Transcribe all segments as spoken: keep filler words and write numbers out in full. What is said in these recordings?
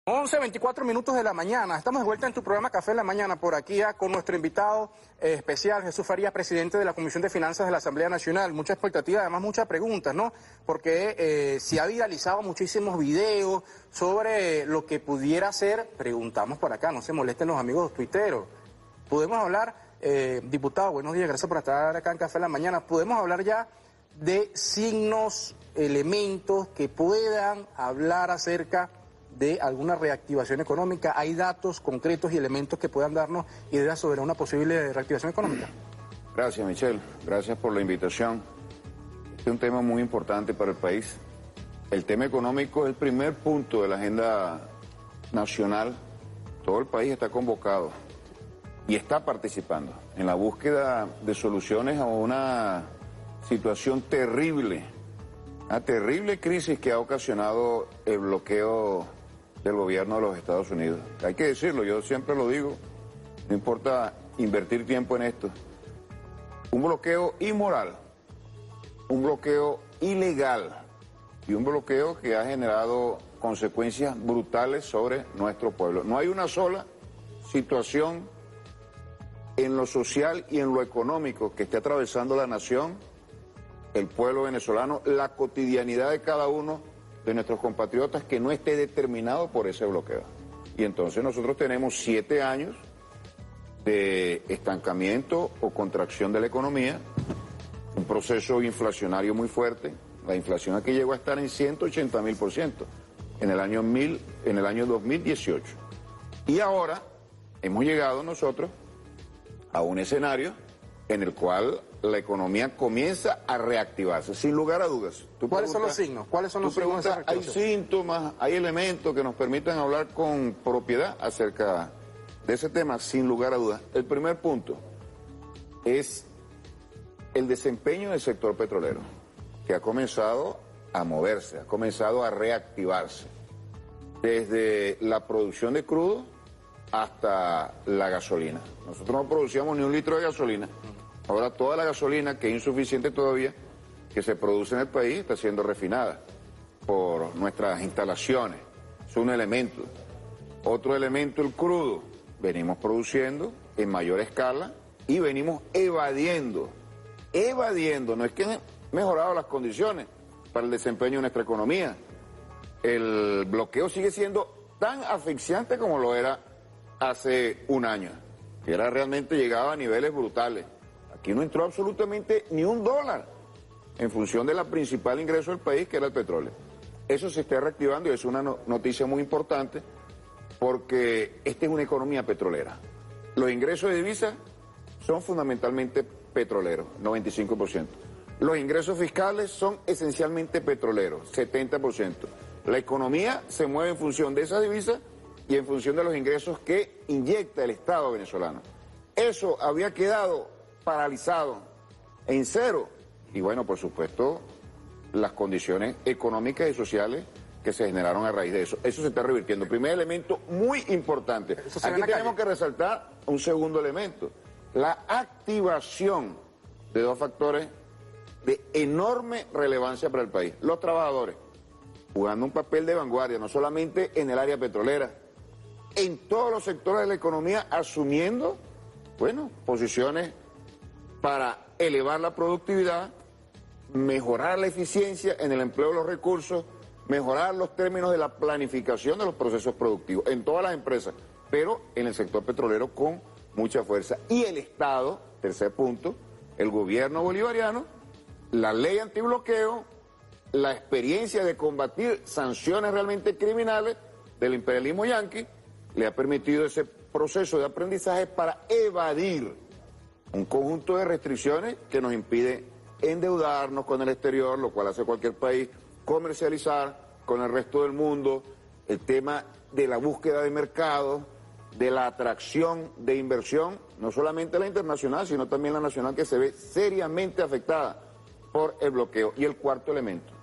once, veinticuatro minutos de la mañana. Estamos de vuelta en tu programa Café en la Mañana, por aquí ya con nuestro invitado eh, especial, Jesús Farías, presidente de la Comisión de Finanzas de la Asamblea Nacional. Mucha expectativa, además muchas preguntas, ¿no? Porque eh, se ha viralizado muchísimos videos sobre lo que pudiera ser, preguntamos por acá, no se molesten los amigos tuiteros. Podemos hablar, eh, diputado, buenos días, gracias por estar acá en Café en la Mañana. Podemos hablar ya de signos, elementos que puedan hablar acerca de alguna reactivación económica. ¿Hay datos concretos y elementos que puedan darnos ideas sobre una posible reactivación económica? Gracias, Michelle. Gracias por la invitación. Este es un tema muy importante para el país. El tema económico es el primer punto de la agenda nacional. Todo el país está convocado y está participando en la búsqueda de soluciones a una situación terrible, una terrible crisis que ha ocasionado el bloqueo del gobierno de los Estados Unidos. Hay que decirlo, yo siempre lo digo, no importa invertir tiempo en esto. Un bloqueo inmoral, un bloqueo ilegal y un bloqueo que ha generado consecuencias brutales sobre nuestro pueblo. No hay una sola situación en lo social y en lo económico que esté atravesando la nación, el pueblo venezolano, la cotidianidad de cada uno de nuestros compatriotas que no esté determinado por ese bloqueo. Y entonces nosotros tenemos siete años de estancamiento o contracción de la economía, un proceso inflacionario muy fuerte. La inflación aquí llegó a estar en ciento ochenta mil por ciento en el año mil, en el año dos mil dieciocho. Y ahora hemos llegado nosotros a un escenario en el cual la economía comienza a reactivarse, sin lugar a dudas. ¿Cuáles preguntas, son los signos? ¿Cuáles son los signos de esa reactivación? Hay síntomas, hay elementos que nos permiten hablar con propiedad acerca de ese tema, sin lugar a dudas. El primer punto es el desempeño del sector petrolero, que ha comenzado a moverse, ha comenzado a reactivarse, desde la producción de crudo hasta la gasolina. Nosotros no producíamos ni un litro de gasolina. Ahora toda la gasolina, que es insuficiente todavía, que se produce en el país, está siendo refinada por nuestras instalaciones. Es un elemento. Otro elemento, el crudo. Venimos produciendo en mayor escala y venimos evadiendo. Evadiendo. No es que han mejorado las condiciones para el desempeño de nuestra economía. El bloqueo sigue siendo tan asfixiante como lo era hace un año. Que era realmente llegaba a niveles brutales. Aquí no entró absolutamente ni un dólar en función de la principal ingreso del país, que era el petróleo. Eso se está reactivando y es una no- noticia muy importante porque esta es una economía petrolera. Los ingresos de divisas son fundamentalmente petroleros, noventa y cinco por ciento. Los ingresos fiscales son esencialmente petroleros, setenta por ciento. La economía se mueve en función de esas divisas y en función de los ingresos que inyecta el Estado venezolano. Eso había quedado paralizado en cero. Y bueno, por supuesto, las condiciones económicas y sociales que se generaron a raíz de eso. Eso se está revirtiendo. Primer elemento muy importante. Aquí tenemos que resaltar un segundo elemento. La activación de dos factores de enorme relevancia para el país. Los trabajadores, jugando un papel de vanguardia, no solamente en el área petrolera, en todos los sectores de la economía, asumiendo, bueno, posiciones para elevar la productividad, mejorar la eficiencia en el empleo de los recursos, mejorar los términos de la planificación de los procesos productivos en todas las empresas, pero en el sector petrolero con mucha fuerza. Y el Estado, tercer punto, el gobierno bolivariano, la ley antibloqueo, la experiencia de combatir sanciones realmente criminales del imperialismo yanqui, le ha permitido ese proceso de aprendizaje para evadir un conjunto de restricciones que nos impide endeudarnos con el exterior, lo cual hace cualquier país, comercializar con el resto del mundo, el tema de la búsqueda de mercados, de la atracción de inversión, no solamente la internacional, sino también la nacional, que se ve seriamente afectada por el bloqueo. Y el cuarto elemento,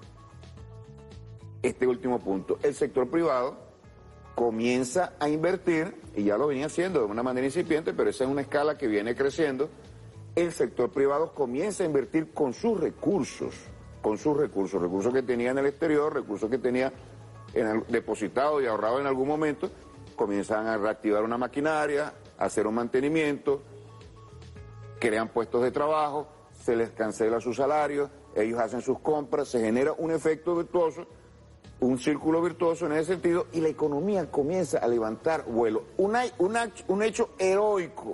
este último punto, el sector privado comienza a invertir, y ya lo venía haciendo de una manera incipiente, pero esa es una escala que viene creciendo. El sector privado comienza a invertir con sus recursos, con sus recursos, recursos que tenía en el exterior, recursos que tenía en el, depositado y ahorrado en algún momento, comienzan a reactivar una maquinaria, a hacer un mantenimiento, crean puestos de trabajo, se les cancela su salario, ellos hacen sus compras, se genera un efecto virtuoso, un círculo virtuoso en ese sentido, y la economía comienza a levantar vuelo. Una, una, un hecho heroico,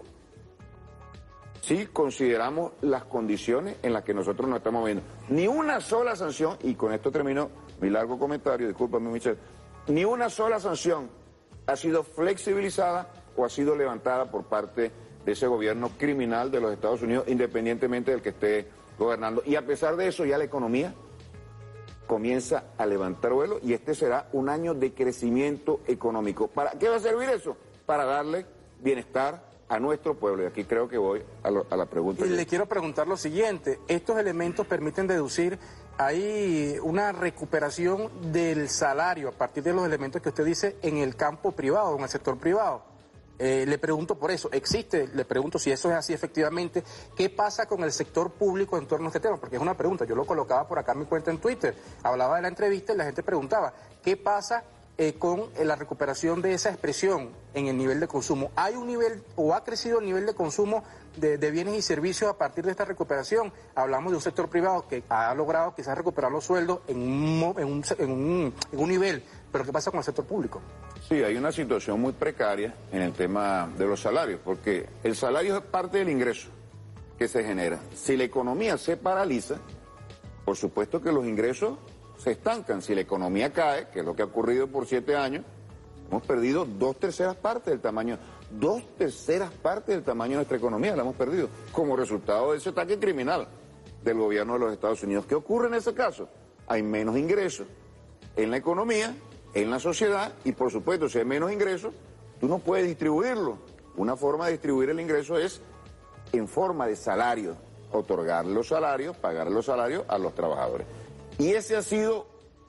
si consideramos las condiciones en las que nosotros nos estamos viendo. Ni una sola sanción, y con esto termino mi largo comentario, discúlpame Michelle, ni una sola sanción ha sido flexibilizada o ha sido levantada por parte de ese gobierno criminal de los Estados Unidos, independientemente del que esté gobernando. Y a pesar de eso, ya la economía comienza a levantar vuelo y este será un año de crecimiento económico. ¿Para qué va a servir eso? Para darle bienestar a nuestro pueblo. Y aquí creo que voy a, lo, a la pregunta. Y le quiero preguntar lo siguiente, estos elementos permiten deducir, hay una recuperación del salario a partir de los elementos que usted dice en el campo privado, en el sector privado. Eh, le pregunto por eso, ¿existe? Le pregunto si eso es así efectivamente. ¿Qué pasa con el sector público en torno a este tema? Porque es una pregunta, yo lo colocaba por acá en mi cuenta en Twitter, hablaba de la entrevista y la gente preguntaba, ¿qué pasa eh, con eh, la recuperación de esa expresión en el nivel de consumo? ¿Hay un nivel o ha crecido el nivel de consumo de, de bienes y servicios a partir de esta recuperación? Hablamos de un sector privado que ha logrado quizás recuperar los sueldos en un, en un, en un, en un nivel, pero ¿qué pasa con el sector público? Sí, hay una situación muy precaria en el tema de los salarios, porque el salario es parte del ingreso que se genera. Si la economía se paraliza, por supuesto que los ingresos se estancan. Si la economía cae, que es lo que ha ocurrido por siete años, hemos perdido dos terceras partes del tamaño, dos terceras partes del tamaño de nuestra economía la hemos perdido, como resultado de ese ataque criminal del gobierno de los Estados Unidos. ¿Qué ocurre en ese caso? Hay menos ingresos en la economía, en la sociedad, y por supuesto, si hay menos ingresos, tú no puedes distribuirlo. Una forma de distribuir el ingreso es en forma de salario, otorgar los salarios, pagar los salarios a los trabajadores. Y ese ha sido,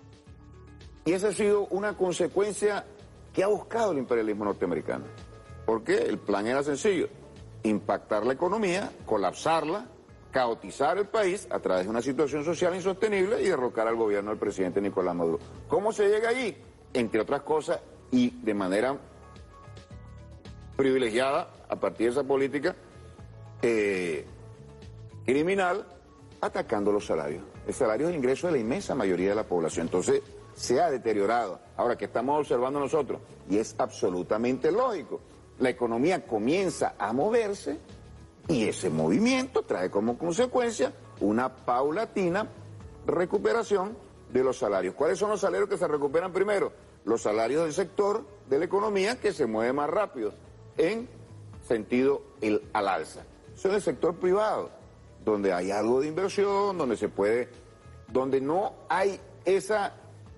y esa ha sido una consecuencia que ha buscado el imperialismo norteamericano. Porque el plan era sencillo, impactar la economía, colapsarla, caotizar el país a través de una situación social insostenible y derrocar al gobierno del presidente Nicolás Maduro. ¿Cómo se llega allí? Entre otras cosas, y de manera privilegiada, a partir de esa política eh, criminal, atacando los salarios. El salario es el ingreso de la inmensa mayoría de la población. Entonces, se ha deteriorado. Ahora, ¿qué estamos observando nosotros? Y es absolutamente lógico. La economía comienza a moverse y ese movimiento trae como consecuencia una paulatina recuperación de los salarios. ¿Cuáles son los salarios que se recuperan primero? Los salarios del sector de la economía que se mueve más rápido en sentido el, al alza. Eso es el sector privado, donde hay algo de inversión, donde se puede, donde no hay esa,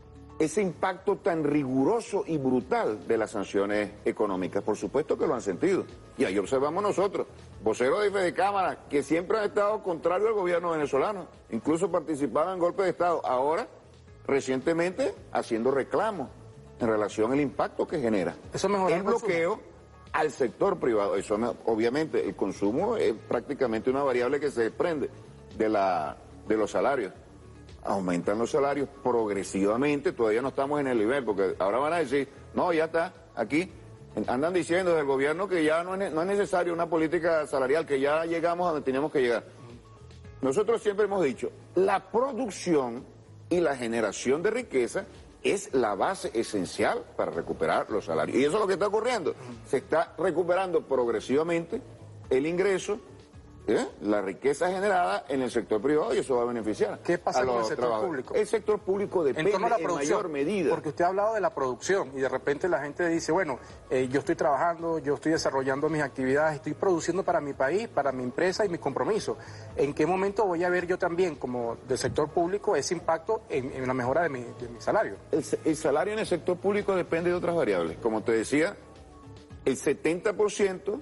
ese impacto tan riguroso y brutal de las sanciones económicas. Por supuesto que lo han sentido. Y ahí observamos nosotros, voceros de Fedecámara, que siempre han estado contrarios al gobierno venezolano, incluso participaban en golpes de Estado, ahora, recientemente, haciendo reclamos en relación al impacto que genera. Eso mejora el bloqueo al sector privado. Eso, obviamente, el consumo es prácticamente una variable que se desprende de, la, de los salarios. Aumentan los salarios progresivamente, todavía no estamos en el nivel, porque ahora van a decir, no, ya está, aquí andan diciendo desde el gobierno que ya no es, no es necesaria una política salarial, que ya llegamos a donde teníamos que llegar. Nosotros siempre hemos dicho, la producción y la generación de riqueza es la base esencial para recuperar los salarios. Y eso es lo que está ocurriendo. Se está recuperando progresivamente el ingreso, ¿eh? la riqueza generada en el sector privado, y eso va a beneficiar. ¿Qué pasa con el sector público? El sector público depende en, en mayor medida. Porque usted ha hablado de la producción y de repente la gente dice, bueno, eh, yo estoy trabajando, yo estoy desarrollando mis actividades, estoy produciendo para mi país, para mi empresa y mis compromisos. ¿En qué momento voy a ver yo también, como del sector público, ese impacto en, en la mejora de mi, de mi salario? El, el salario en el sector público depende de otras variables. Como te decía, el setenta por ciento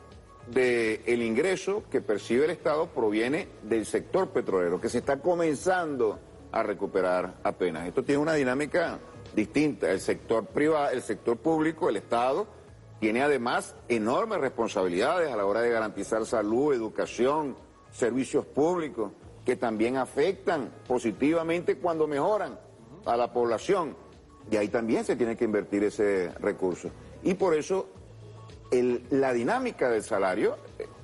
del ingreso que percibe el Estado proviene del sector petrolero, que se está comenzando a recuperar apenas. Esto tiene una dinámica distinta. El sector privado, el sector público, el Estado, tiene además enormes responsabilidades a la hora de garantizar salud, educación, servicios públicos, que también afectan positivamente cuando mejoran a la población. Y ahí también se tiene que invertir ese recurso. Y por eso el, la dinámica del salario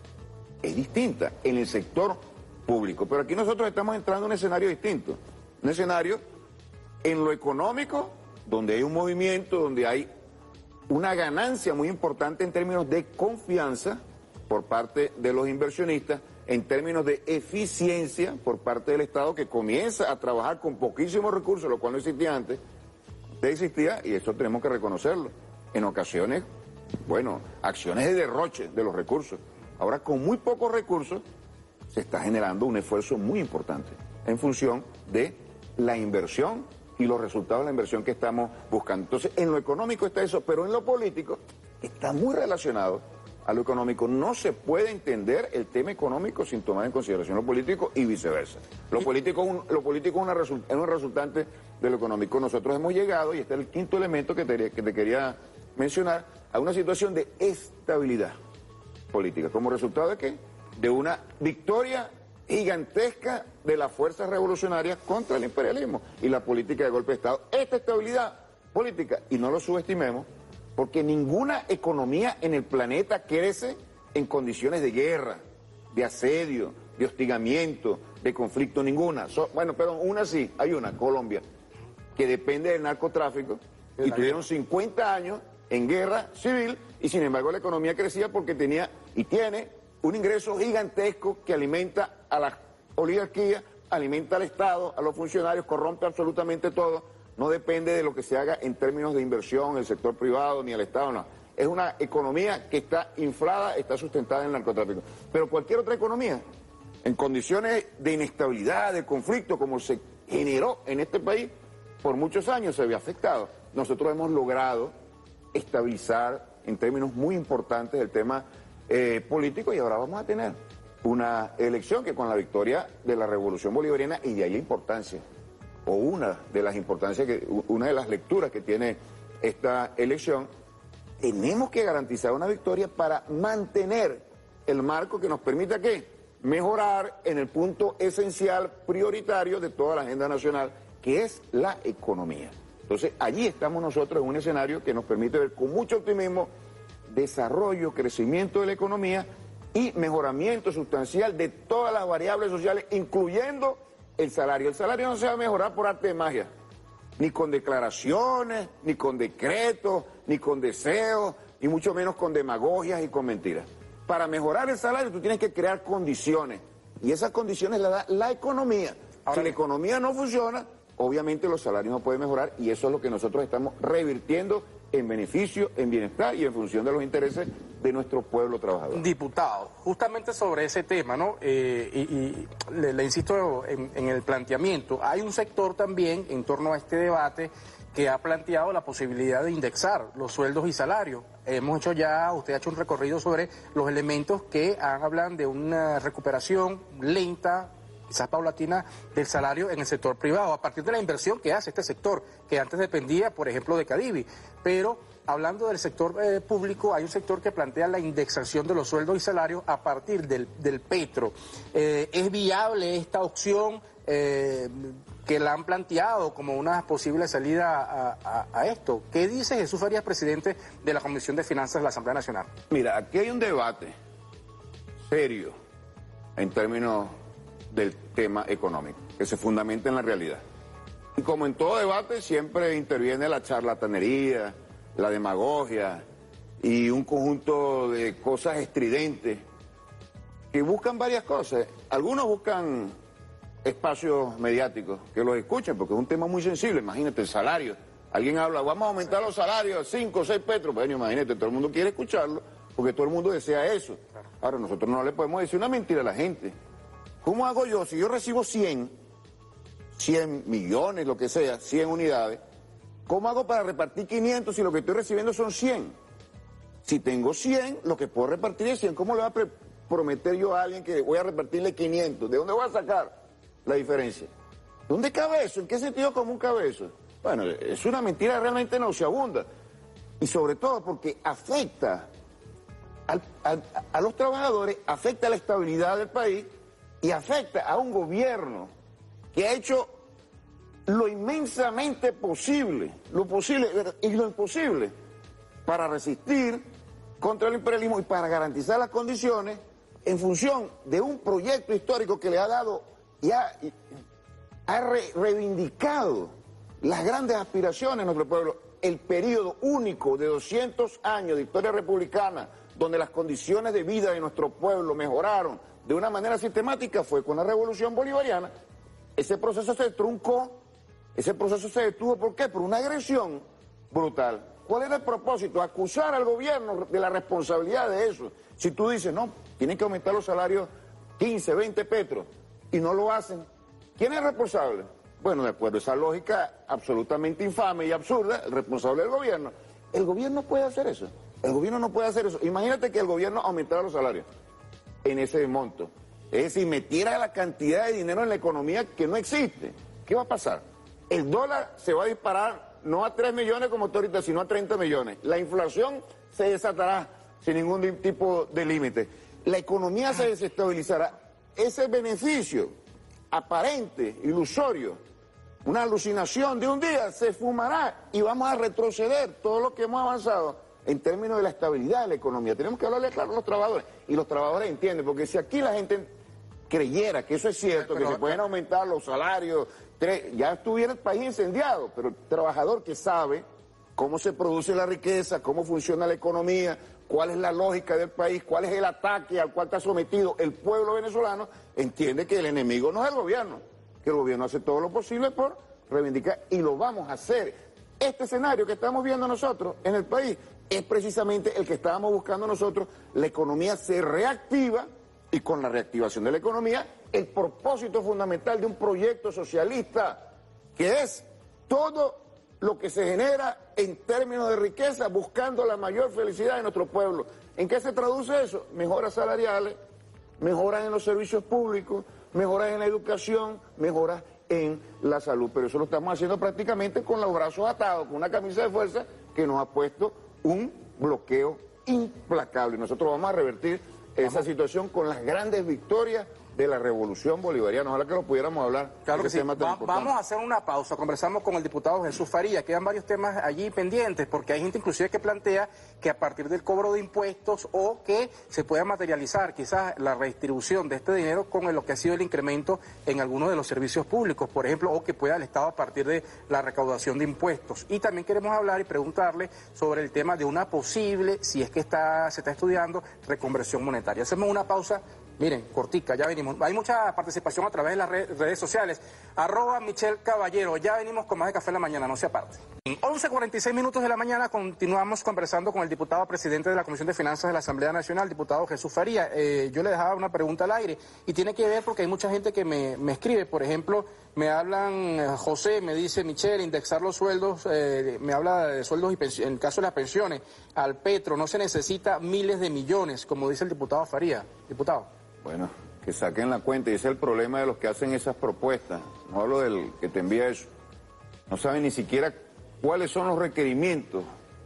es distinta en el sector público. Pero aquí nosotros estamos entrando en un escenario distinto. Un escenario en lo económico, donde hay un movimiento, donde hay una ganancia muy importante en términos de confianza por parte de los inversionistas, en términos de eficiencia por parte del Estado, que comienza a trabajar con poquísimos recursos, lo cual no existía antes. existía, y eso tenemos que reconocerlo. En ocasiones, bueno, acciones de derroche de los recursos. Ahora, con muy pocos recursos, se está generando un esfuerzo muy importante en función de la inversión y los resultados de la inversión que estamos buscando. Entonces, en lo económico está eso, pero en lo político está muy relacionado a lo económico. No se puede entender el tema económico sin tomar en consideración lo político y viceversa. Lo político, un, lo político es, una result, es un resultante de lo económico. Nosotros hemos llegado, y este es el quinto elemento que te, que te quería mencionar, a una situación de estabilidad política. ¿Como resultado de qué? De una victoria gigantesca de las fuerzas revolucionarias contra el imperialismo y la política de golpe de Estado. Esta estabilidad política, y no lo subestimemos, porque ninguna economía en el planeta crece en condiciones de guerra, de asedio, de hostigamiento, de conflicto, ninguna. So, bueno, perdón, una sí, hay una, Colombia, que depende del narcotráfico y tuvieron cincuenta años en guerra civil y sin embargo la economía crecía porque tenía y tiene un ingreso gigantesco que alimenta a la oligarquía, alimenta al Estado, a los funcionarios, corrompe absolutamente todo. No depende de lo que se haga en términos de inversión, el sector privado, ni el Estado, no. Es una economía que está inflada, está sustentada en el narcotráfico. Pero cualquier otra economía, en condiciones de inestabilidad, de conflicto, como se generó en este país, por muchos años se había afectado. Nosotros hemos logrado estabilizar en términos muy importantes el tema eh, político y ahora vamos a tener una elección que con la victoria de la Revolución Bolivariana, y de ahí la importancia, o una de las importancias, que, una de las lecturas que tiene esta elección, tenemos que garantizar una victoria para mantener el marco que nos permita ¿qué? Mejorar en el punto esencial, prioritario de toda la agenda nacional, que es la economía. Entonces, allí estamos nosotros en un escenario que nos permite ver con mucho optimismo desarrollo, crecimiento de la economía y mejoramiento sustancial de todas las variables sociales, incluyendo el salario. El salario no se va a mejorar por arte de magia, ni con declaraciones, ni con decretos, ni con deseos, ni mucho menos con demagogias y con mentiras. Para mejorar el salario tú tienes que crear condiciones, y esas condiciones las da la economía. Ahora, si la economía no funciona, obviamente los salarios no pueden mejorar, y eso es lo que nosotros estamos revirtiendo en beneficio, en bienestar y en función de los intereses de nuestro pueblo trabajador. Diputado, justamente sobre ese tema, ¿no? Eh, y, y le, le insisto en, en el planteamiento, hay un sector también en torno a este debate que ha planteado la posibilidad de indexar los sueldos y salarios. Hemos hecho ya, usted ha hecho un recorrido sobre los elementos que hablan de una recuperación lenta, quizás paulatina, del salario en el sector privado, a partir de la inversión que hace este sector, que antes dependía, por ejemplo, de Cadivi. Pero, hablando del sector eh, público, hay un sector que plantea la indexación de los sueldos y salarios a partir del, del petro. Eh, ¿Es viable esta opción eh, que la han planteado como una posible salida a, a, a esto? ¿Qué dice Jesús Farías, presidente de la Comisión de Finanzas de la Asamblea Nacional? Mira, aquí hay un debate serio en términos del tema económico, que se fundamenta en la realidad. Y como en todo debate, siempre interviene la charlatanería, la demagogia y un conjunto de cosas estridentes que buscan varias cosas. Algunos buscan espacios mediáticos que los escuchen, porque es un tema muy sensible. Imagínate el salario. Alguien habla, vamos a aumentar los salarios, cinco o seis petros. Bueno, imagínate, todo el mundo quiere escucharlo, porque todo el mundo desea eso. Ahora, nosotros no le podemos decir una mentira a la gente. ¿Cómo hago yo? Si yo recibo cien, cien millones, lo que sea, cien unidades, ¿cómo hago para repartir quinientos si lo que estoy recibiendo son cien? Si tengo cien, lo que puedo repartir es cien. ¿Cómo le voy a prometer yo a alguien que voy a repartirle quinientos? ¿De dónde voy a sacar la diferencia? ¿Dónde cabe eso? ¿En qué sentido común cabe eso? Bueno, es una mentira realmente nauseabunda. Y sobre todo porque afecta al, al, a los trabajadores, afecta a la estabilidad del país, y afecta a un gobierno que ha hecho lo inmensamente posible, lo posible y lo imposible para resistir contra el imperialismo y para garantizar las condiciones en función de un proyecto histórico que le ha dado y ha, y ha re, reivindicado las grandes aspiraciones de nuestro pueblo, el periodo único de doscientos años de historia republicana, donde las condiciones de vida de nuestro pueblo mejoraron de una manera sistemática, fue con la Revolución Bolivariana. Ese proceso se truncó, ese proceso se detuvo, ¿por qué? Por una agresión brutal. ¿Cuál era el propósito? Acusar al gobierno de la responsabilidad de eso. Si tú dices, no, tienen que aumentar los salarios quince, veinte petros, y no lo hacen, ¿quién es responsable? Bueno, de acuerdo a esa lógica absolutamente infame y absurda, el responsable del gobierno. El gobierno puede hacer eso. El gobierno no puede hacer eso. Imagínate que el gobierno aumentara los salarios en ese monto. Es decir, metiera la cantidad de dinero en la economía que no existe. ¿Qué va a pasar? El dólar se va a disparar no a tres millones como está ahorita, sino a treinta millones. La inflación se desatará sin ningún tipo de límite. La economía se desestabilizará. Ese beneficio aparente, ilusorio, una alucinación de un día, se fumará y vamos a retroceder todo lo que hemos avanzado en términos de la estabilidad de la economía. Tenemos que hablarle claro a los trabajadores, y los trabajadores entienden, porque si aquí la gente creyera que eso es cierto, pero, que se pueden aumentar los salarios, ya estuviera el país incendiado, pero el trabajador que sabe cómo se produce la riqueza, cómo funciona la economía, cuál es la lógica del país, cuál es el ataque al cual está sometido el pueblo venezolano, entiende que el enemigo no es el gobierno, que el gobierno hace todo lo posible por reivindicar, y lo vamos a hacer. Este escenario que estamos viendo nosotros en el país es precisamente el que estábamos buscando nosotros. La economía se reactiva, y con la reactivación de la economía, el propósito fundamental de un proyecto socialista, que es todo lo que se genera en términos de riqueza, buscando la mayor felicidad de nuestro pueblo. ¿En qué se traduce eso? Mejoras salariales, mejoras en los servicios públicos, mejoras en la educación, mejoras en la salud. Pero eso lo estamos haciendo prácticamente con los brazos atados, con una camisa de fuerza que nos ha puesto un bloqueo implacable. Nosotros vamos a revertir esa vamos. situación con las grandes victorias de la Revolución Bolivariana. Ojalá que lo pudiéramos hablar. Claro que sí. Va, vamos a hacer una pausa. Conversamos con el diputado Jesús Farías. Quedan varios temas allí pendientes, porque hay gente inclusive que plantea que a partir del cobro de impuestos o que se pueda materializar quizás la redistribución de este dinero con lo que ha sido el incremento en algunos de los servicios públicos, por ejemplo, o que pueda el Estado a partir de la recaudación de impuestos. Y también queremos hablar y preguntarle sobre el tema de una posible, si es que está se está estudiando, reconversión monetaria. Hacemos una pausa. Miren, cortica, ya venimos. Hay mucha participación a través de las redes sociales. Arroba Michelle Caballero. Ya venimos con más de Café en la Mañana, no se aparte. En once cuarenta y seis minutos de la mañana continuamos conversando con el diputado presidente de la Comisión de Finanzas de la Asamblea Nacional, diputado Jesús Farías. Eh, yo le dejaba una pregunta al aire y tiene que ver porque hay mucha gente que me, me escribe. Por ejemplo, me hablan, José me dice, Michelle, indexar los sueldos, eh, me habla de sueldos y pensiones, en el caso de las pensiones, al Petro, no se necesita miles de millones, como dice el diputado Farías. Diputado. Bueno, que saquen la cuenta, y ese es el problema de los que hacen esas propuestas. No hablo del que te envía eso. No saben ni siquiera cuáles son los requerimientos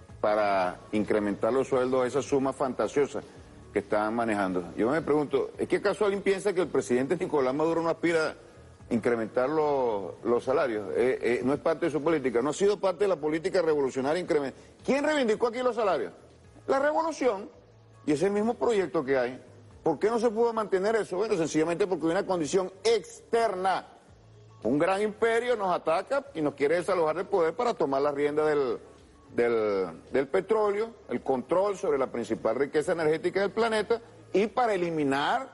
para incrementar los sueldos a esas sumas fantasiosas que están manejando. Yo me pregunto, ¿es que acaso alguien piensa que el presidente Nicolás Maduro no aspira a incrementar los, los salarios? Eh, eh, no es parte de su política, no ha sido parte de la política revolucionaria incrementar. ¿Quién reivindicó aquí los salarios? La revolución, y es el mismo proyecto que hay. ¿Por qué no se pudo mantener eso? Bueno, sencillamente porque hay una condición externa. Un gran imperio nos ataca y nos quiere desalojar del poder para tomar la rienda del, del, del petróleo, el control sobre la principal riqueza energética del planeta, y para eliminar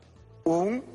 un,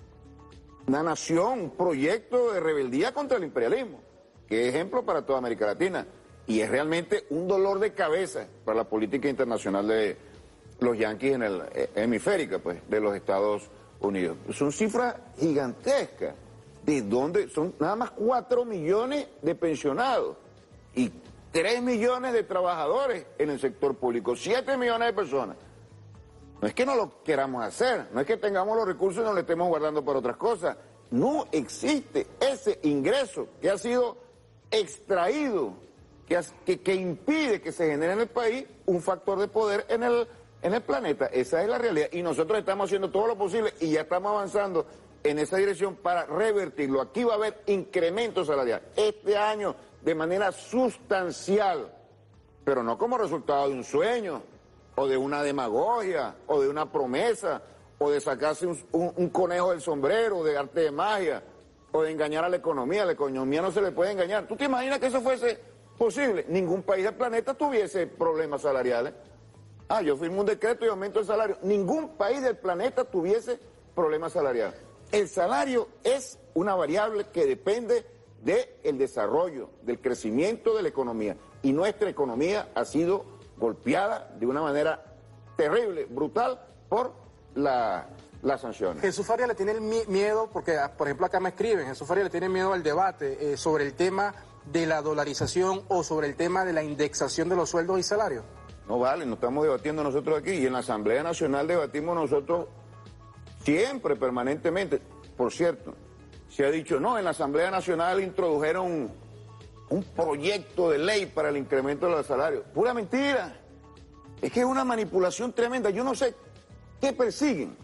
una nación, un proyecto de rebeldía contra el imperialismo, que es ejemplo para toda América Latina. Y es realmente un dolor de cabeza para la política internacional de los yanquis en el hemisférica, pues, de los Estados Unidos. Son cifras gigantescas. ¿De dónde? Son nada más cuatro millones de pensionados y tres millones de trabajadores en el sector público, siete millones de personas. No es que no lo queramos hacer, no es que tengamos los recursos y nos lo estemos guardando para otras cosas. No existe ese ingreso que ha sido extraído, que, que, que impide que se genere en el país un factor de poder en el en el planeta. Esa es la realidad, y nosotros estamos haciendo todo lo posible y ya estamos avanzando en esa dirección para revertirlo. Aquí va a haber incremento salarial este año de manera sustancial, pero no como resultado de un sueño, o de una demagogia, o de una promesa, o de sacarse un, un, un conejo del sombrero, de arte de magia, o de engañar a la economía. A la economía no se le puede engañar. ¿Tú te imaginas que eso fuese posible? Ningún país del planeta tuviese problemas salariales. Ah, yo firmo un decreto y aumento el salario. Ningún país del planeta tuviese problemas salariales. El salario es una variable que depende del desarrollo, del crecimiento de la economía. Y nuestra economía ha sido golpeada de una manera terrible, brutal, por la, las sanciones. Jesús Farías le tiene el miedo, porque por ejemplo acá me escriben, Jesús Farías le tiene miedo al debate eh, sobre el tema de la dolarización o sobre el tema de la indexación de los sueldos y salarios. No vale, no estamos debatiendo nosotros aquí, y en la Asamblea Nacional debatimos nosotros siempre, permanentemente. Por cierto, se ha dicho, no, en la Asamblea Nacional introdujeron un, un proyecto de ley para el incremento de los salarios. Pura mentira. Es que es una manipulación tremenda. Yo no sé qué persiguen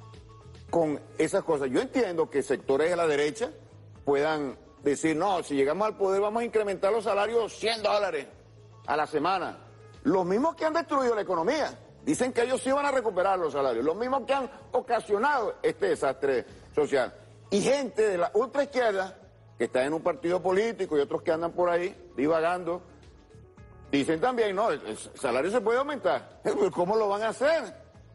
con esas cosas. Yo entiendo que sectores de la derecha puedan decir, no, si llegamos al poder vamos a incrementar los salarios cien dólares a la semana. Los mismos que han destruido la economía. Dicen que ellos sí van a recuperar los salarios. Los mismos que han ocasionado este desastre social. Y gente de la ultraizquierda, que está en un partido político y otros que andan por ahí divagando, dicen también, no, el salario se puede aumentar. ¿Cómo lo van a hacer?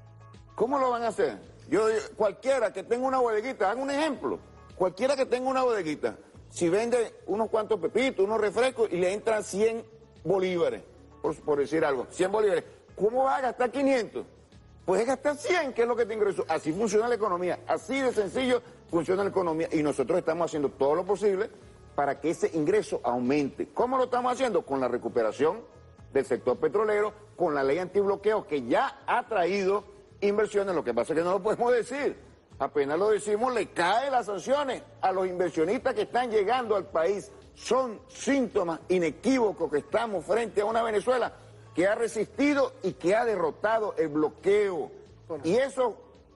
¿Cómo lo van a hacer? Yo, cualquiera que tenga una bodeguita, haga un ejemplo. Cualquiera que tenga una bodeguita, si vende unos cuantos pepitos, unos refrescos y le entran cien bolívares, por, por decir algo, cien bolívares, ¿cómo va a gastar quinientos? Puedes gastar cien, que es lo que te ingresó. Así funciona la economía, así de sencillo funciona la economía, y nosotros estamos haciendo todo lo posible para que ese ingreso aumente. ¿Cómo lo estamos haciendo? Con la recuperación del sector petrolero, con la ley antibloqueo que ya ha traído inversiones. Lo que pasa es que no lo podemos decir. Apenas lo decimos, le caen las sanciones a los inversionistas que están llegando al país. Son síntomas inequívocos que estamos frente a una Venezuela que ha resistido y que ha derrotado el bloqueo. Y esos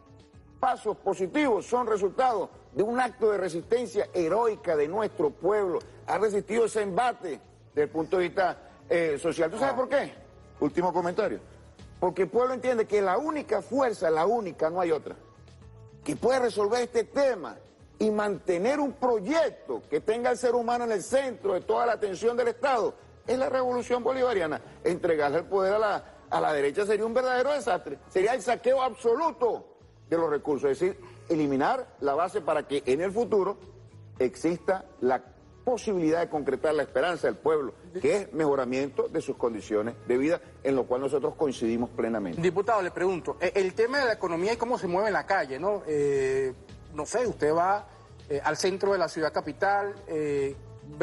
pasos positivos son resultados de un acto de resistencia heroica de nuestro pueblo. Ha resistido ese embate desde el punto de vista eh, social. ¿Tú sabes por qué? Último comentario. Porque el pueblo entiende que la única fuerza, la única, no hay otra, que puede resolver este tema y mantener un proyecto que tenga al ser humano en el centro de toda la atención del Estado, es la revolución bolivariana. Entregarle el poder a la, a la derecha sería un verdadero desastre. Sería el saqueo absoluto de los recursos. Es decir, eliminar la base para que en el futuro exista la posibilidad de concretar la esperanza del pueblo, que es mejoramiento de sus condiciones de vida, en lo cual nosotros coincidimos plenamente. Diputado, le pregunto, el tema de la economía y cómo se mueve en la calle, ¿no? Eh, no sé, usted va eh, al centro de la ciudad capital, eh,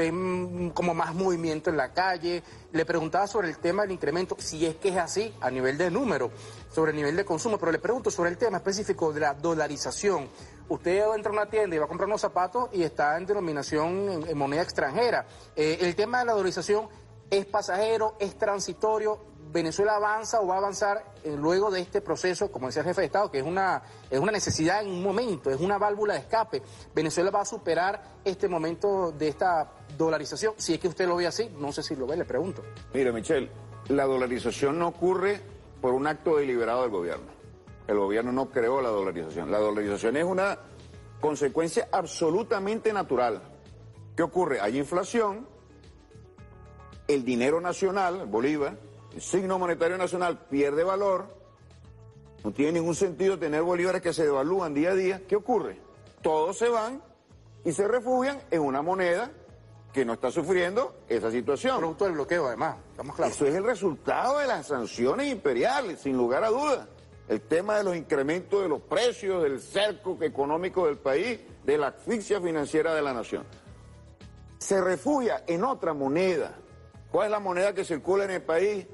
ven como más movimiento en la calle. Le preguntaba sobre el tema del incremento, si es que es así, a nivel de número, sobre el nivel de consumo, pero le pregunto sobre el tema específico de la dolarización. Usted entra a una tienda y va a comprar unos zapatos y está en denominación en, en moneda extranjera. Eh, el tema de la dolarización es pasajero, es transitorio. ¿Venezuela avanza o va a avanzar eh, luego de este proceso, como decía el jefe de Estado, que es una, es una necesidad en un momento, es una válvula de escape? ¿Venezuela va a superar este momento de esta dolarización? Si es que usted lo ve así, no sé si lo ve, le pregunto. Mire, Michelle, la dolarización no ocurre por un acto deliberado del gobierno. El gobierno no creó la dolarización. La dolarización es una consecuencia absolutamente natural. ¿Qué ocurre? Hay inflación, el dinero nacional, el bolívar, el signo monetario nacional pierde valor, no tiene ningún sentido tener bolívares que se devalúan día a día. ¿Qué ocurre? Todos se van y se refugian en una moneda que no está sufriendo esa situación. Producto del bloqueo, además, estamos claros. Eso es el resultado de las sanciones imperiales, sin lugar a dudas. El tema de los incrementos de los precios, del cerco económico del país, de la asfixia financiera de la nación. Se refugia en otra moneda. ¿Cuál es la moneda que circula en el país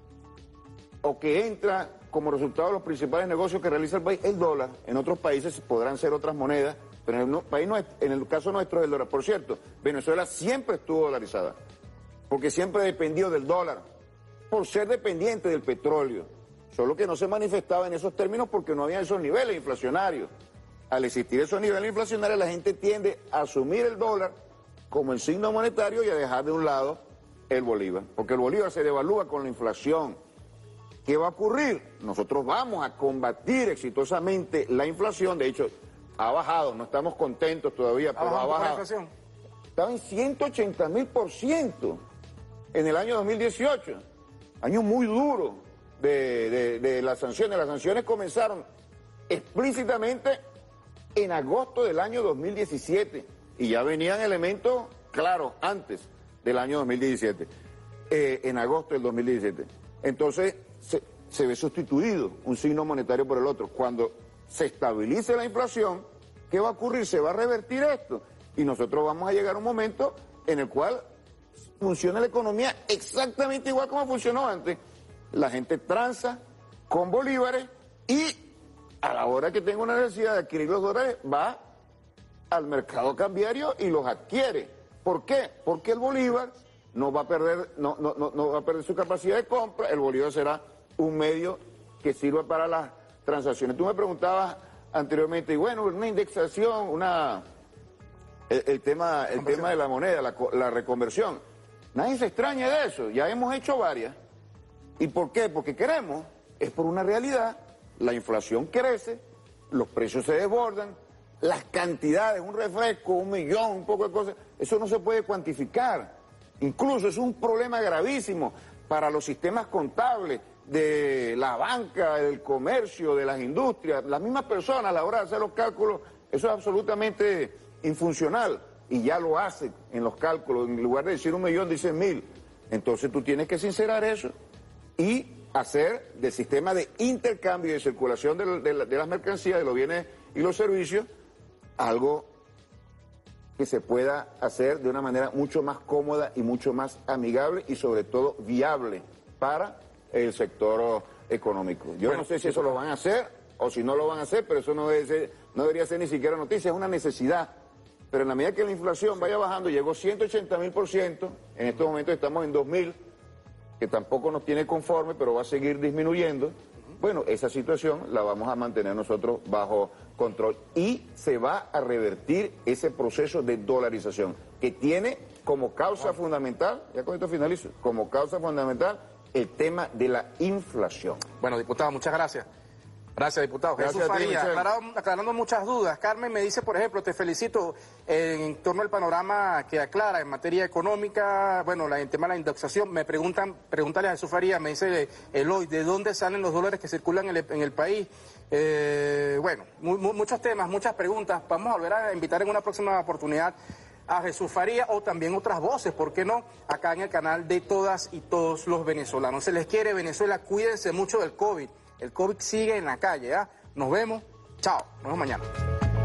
o que entra como resultado de los principales negocios que realiza el país? El dólar. En otros países podrán ser otras monedas, pero en el, país no es, en el caso nuestro es el dólar. Por cierto, Venezuela siempre estuvo dolarizada, porque siempre dependió del dólar, por ser dependiente del petróleo. Solo que no se manifestaba en esos términos porque no había esos niveles inflacionarios. al existir esos niveles inflacionarios, la gente tiende a asumir el dólar como el signo monetario y a dejar de un lado el bolívar, porque el bolívar se devalúa con la inflación. ¿Qué va a ocurrir? Nosotros vamos a combatir exitosamente la inflación, de hecho, ha bajado, no estamos contentos todavía, pero ha bajado. ¿La inflación? Estaba en ciento ochenta mil por ciento en el año dos mil dieciocho, año muy duro de, de, de las sanciones. Las sanciones comenzaron explícitamente en agosto del año dos mil diecisiete y ya venían elementos claros antes del año dos mil diecisiete, eh, en agosto del dos mil diecisiete. Entonces se, se ve sustituido un signo monetario por el otro. Cuando se estabilice la inflación, ¿qué va a ocurrir? Se va a revertir esto y nosotros vamos a llegar a un momento en el cual funciona la economía exactamente igual como funcionó antes. La gente transa con bolívares y a la hora que tenga una necesidad de adquirir los dólares va al mercado cambiario y los adquiere. ¿Por qué? Porque el bolívar no va a perder, no, no, no, no va a perder su capacidad de compra, el bolívar será un medio que sirva para las transacciones. Tú me preguntabas anteriormente, y bueno, una indexación, una el, el tema, el tema de la moneda, la, la reconversión. Nadie se extraña de eso, ya hemos hecho varias. ¿Y por qué? Porque queremos, es por una realidad, la inflación crece, los precios se desbordan, las cantidades, un refresco, un millón, un poco de cosas, eso no se puede cuantificar. Incluso es un problema gravísimo para los sistemas contables de la banca, del comercio, de las industrias, las mismas personas a la hora de hacer los cálculos, eso es absolutamente infuncional y ya lo hacen en los cálculos, en lugar de decir un millón dicen mil. Entonces tú tienes que sincerar eso y hacer del sistema de intercambio y de circulación de, de, de las mercancías, de los bienes y los servicios, algo que se pueda hacer de una manera mucho más cómoda y mucho más amigable y sobre todo viable para el sector económico. Yo bueno, no sé si eso lo van a hacer o si no lo van a hacer, pero eso no, debe ser, no debería ser ni siquiera noticia, es una necesidad. Pero en la medida que la inflación vaya bajando, llegó ciento ochenta mil por ciento, en estos momentos estamos en dos mil, que tampoco nos tiene conforme, pero va a seguir disminuyendo. Bueno, esa situación la vamos a mantener nosotros bajo control y se va a revertir ese proceso de dolarización que tiene como causa ah. fundamental, ya con esto finalizo, como causa fundamental el tema de la inflación. Bueno, diputado, muchas gracias. Gracias, diputado. Gracias Jesús Faría, aclarando, aclarando muchas dudas. Carmen me dice, por ejemplo, te felicito en torno al panorama que aclara en materia económica, bueno, la, en tema de la indexación. Me preguntan, pregúntale a Jesús Faría, me dice Eloy, ¿de dónde salen los dólares que circulan en el, en el país? Eh, bueno, mu, mu, muchos temas, muchas preguntas. Vamos a volver a invitar en una próxima oportunidad a Jesús Faría o también otras voces, ¿por qué no? Acá en el canal de todas y todos los venezolanos. Se les quiere, Venezuela, cuídense mucho del COVID. El COVID sigue en la calle, ¿ah? Nos vemos, chao, nos vemos mañana.